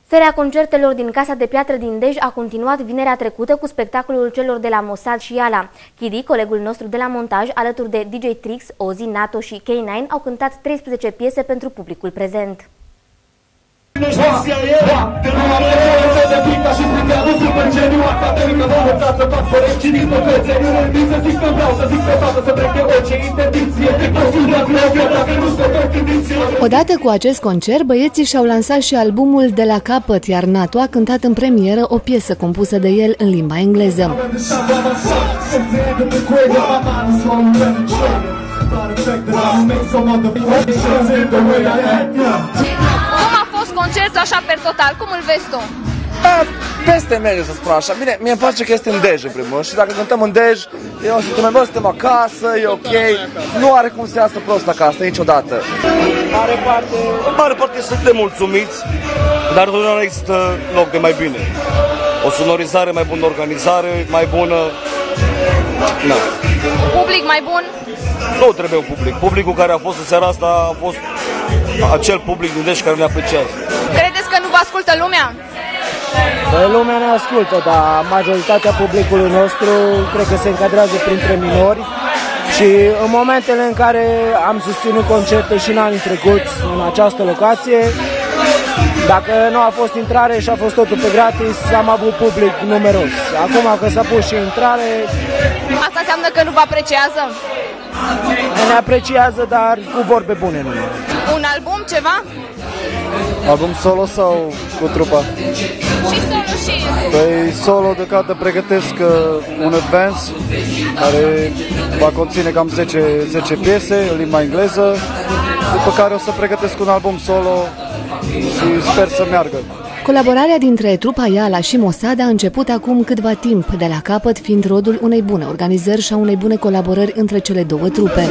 Seria concertelor din Casa de Piatră din Dej a continuat vinerea trecută cu spectacolul celor de la Mossad și Yala. Chidi, colegul nostru de la montaj, alături de DJ Trix, Ozzy, Nato și K9, au cântat 13 piese pentru publicul prezent. Odată cu acest concert, băieții și-au lansat și albumul De la capăt, iar Nato a cântat în premieră o piesă compusă de el în limba engleză. Cum a fost concertul așa per total? Cum îl vezi tu? Peste merge, să spun așa. Bine, mie îmi place că este în Dej, în primul rând. Și dacă cântăm în Dej, e un sentiment, suntem acasă, e ok. Nu are cum să iasă prost acasă, niciodată. În mare parte suntem mulțumiți, dar nu există loc de mai bine. O sonorizare mai bună, organizare mai bună. Na. Public mai bun? Nu trebuie un public. Publicul care a fost în seara asta a fost acel public din Dej care ne apreciază. Credeți că nu vă ascultă lumea? Lumea ne ascultă, dar majoritatea publicului nostru cred că se încadrează printre minori și în momentele în care am susținut concerte și în anii trecuți în această locație, dacă nu a fost intrare și a fost totul pe gratis, am avut public numeros. Acum că s-a pus și intrare... Asta înseamnă că nu vă apreciază? Ne apreciază, dar cu vorbe bune numai. Un album, ceva? Album solo sau cu trupa? Și solo și... Păi solo deocamdată pregătesc un advance care va conține cam 10 piese în limba engleză, după care o să pregătesc un album solo și sper să meargă. Colaborarea dintre trupa Yala și Mossad a început acum câtva timp, De la capăt fiind rodul unei bune organizări și a unei bune colaborări între cele două trupe.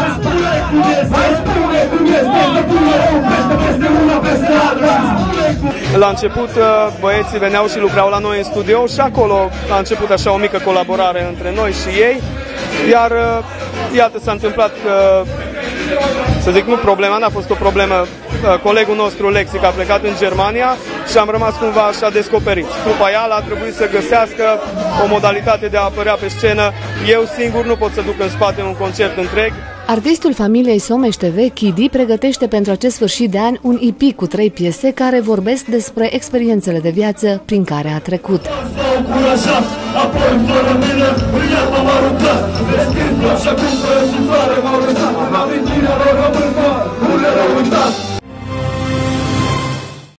La început băieții veneau și lucrau la noi în studio și acolo a început așa o mică colaborare între noi și ei, iar iată s-a întâmplat că, să zic, nu problema, n-a fost o problemă, colegul nostru Lexic a plecat în Germania și am rămas cumva așa descoperiți. Trupa Yala a trebuit să găsească o modalitate de a apărea pe scenă. Eu singur nu pot să duc în spate un concert întreg. Artistul familiei Someș TV, Chidi, pregătește pentru acest sfârșit de an un EP cu 3 piese care vorbesc despre experiențele de viață prin care a trecut. Așa cum